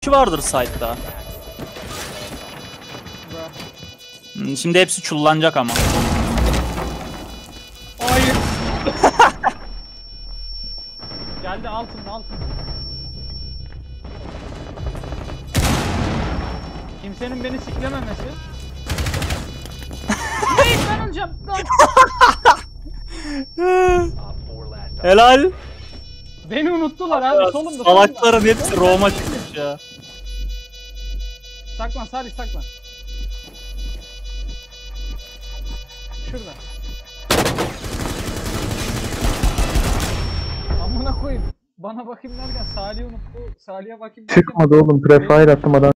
kişi vardır site'da. Şimdi hepsi çullanacak ama. Hayır. Geldi altın. Kimsenin beni siklememesi. Hayır, ben öleceğim. Helal. Beni unuttular abi, solumda. Salakların hepsi Roma çıkmış ya. Saklan Salih, saklan. Şurada. Amına koyayım. Bana bakayım derken Salih'i unuttu. Salih'e bakayım derken... Çıkmadı oğlum. Prefire attım adam.